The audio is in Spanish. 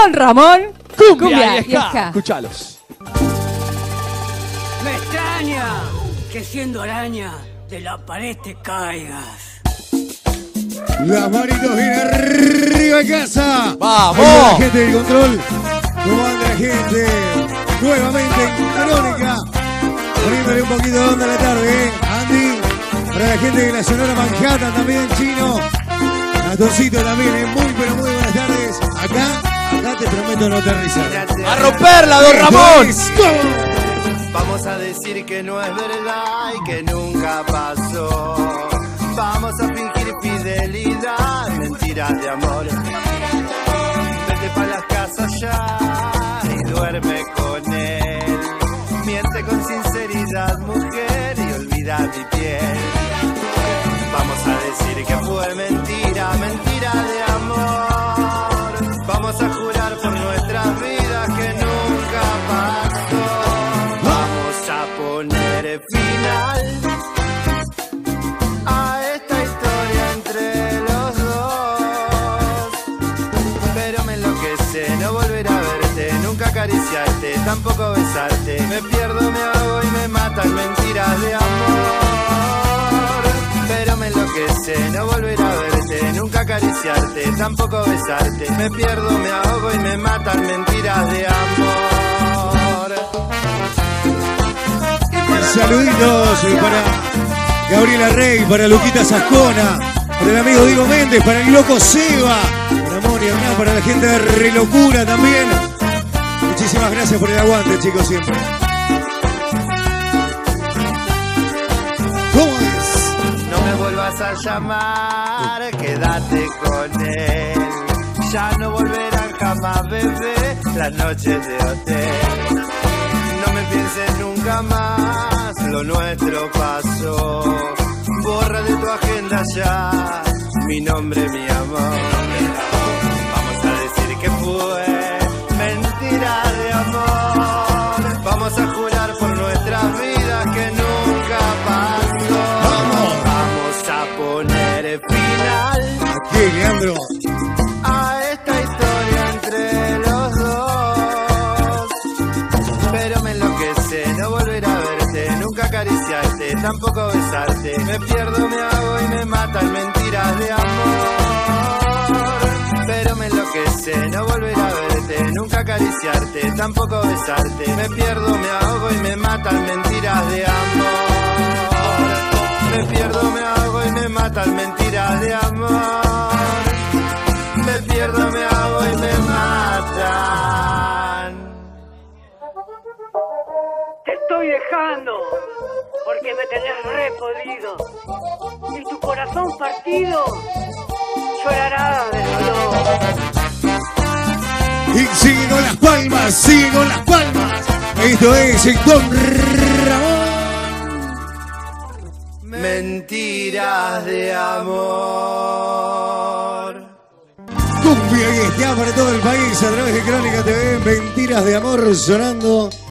Don Ramón. Cumbia Vieja. Escuchalos. Me extraña que siendo araña de la pared te caigas. Las manitos bien arriba de casa. ¡Vamos! Ahí va la gente del control. ¿Cómo anda la gente? Nuevamente en Crónica. Poniéndole un poquito de onda a la tarde, Andy. Para la gente de la Sonora Manhattan también, Chino. Gastoncito también, muy pero muy buenas tardes. Acá te prometo no aterrizar. ¡A romperla, Don Ramón! Vamos a decir que no es verdad y que nunca pasó. Vamos a fingir fidelidad, mentiras de amor. Vete pa' las casas ya y duerme con él. Miente con sinceridad, mujer, y olvida mi piel. Vamos a decir que fue mentira, mentira de amor. Vamos a jurar por nuestras vidas que nunca pasó. Vamos a poner final a esta historia entre los dos. Pero me enloquece no volver a verte, nunca acariciarte, tampoco besarte. Me pierdo, me hago y me matan mentiras de amor. Pero me enloquece no volver a verte, nunca acariciarte, tampoco besarte. Me pierdo, me ahogo y me matan mentiras de amor. Saluditos para Gabriela Rey, para Luquita Sascona, para el amigo Diego Méndez, para el loco Seba, para Moni Hernán, para la gente de Relocura también. Muchísimas gracias por el aguante, chicos, siempre. ¿Cómo es? No me vuelvas a llamar, quédate con él. Ya no volverán jamás, bebé, las noches de hotel. No me pienses nunca más, lo nuestro pasó. Borra de tu agenda ya mi nombre, mi amor. Vamos a decir que fue mentira de amor. Vamos a jurar por nuestras vidas que nunca pasó. Vamos a poner final. Aquí, Leandro. A esta historia entre los dos. Pero me enloquece no volver a verte, nunca acariciarte, tampoco besarte. Me pierdo, me hago y me matan mentiras de amor. Pero me enloquece no volver a verte, nunca acariciarte, tampoco besarte. Me pierdo, me ahogo y me matan mentiras de amor. Me pierdo, me ahogo y me matan mentiras de amor. Me pierdo, me hago y me matan. Te estoy dejando porque me tenés re podrido. Y tu corazón partido llorará de dolor. Y sigue con las palmas, sigue con las palmas. Esto es el Don Ramón. Mentiras de amor. Cumbia y está para todo el país a través de Crónica TV. Mentiras de amor sonando.